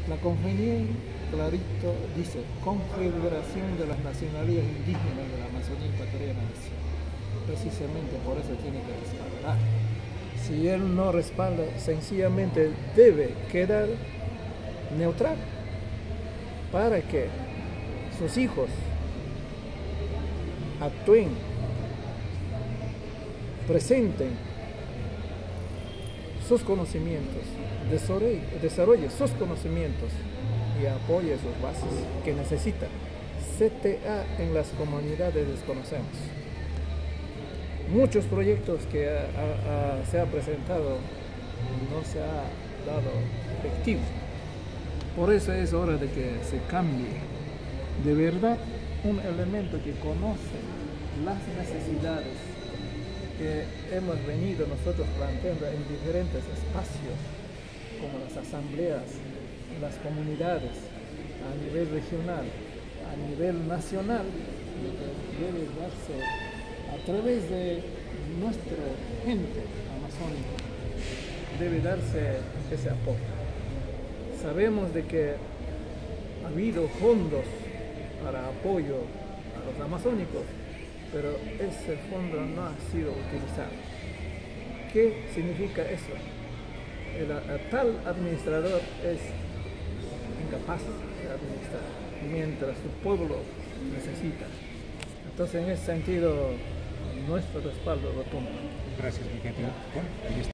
La convención clarito dice Confederación de las Nacionalidades Indígenas de la Amazonía Ecuatoriana. Precisamente por eso tiene que respaldar. Si él no respalda, sencillamente debe quedar neutral para que sus hijos actúen, presenten sus conocimientos, desarrolle sus conocimientos y apoye sus bases que necesita. CTA en las comunidades desconocemos. Muchos proyectos que se ha presentado no se ha dado efectivo. Por eso es hora de que se cambie de verdad un elemento que conoce las necesidades que hemos venido nosotros planteando en diferentes espacios, como las asambleas, las comunidades, a nivel regional, a nivel nacional, debe darse a través de nuestra gente amazónica, debe darse ese apoyo. Sabemos de que ha habido fondos para apoyo a los amazónicos, pero ese fondo no ha sido utilizado. ¿Qué significa eso? El tal administrador es incapaz de administrar, mientras su pueblo necesita. Entonces, en ese sentido, nuestro respaldo rotundo. Gracias, mi gente.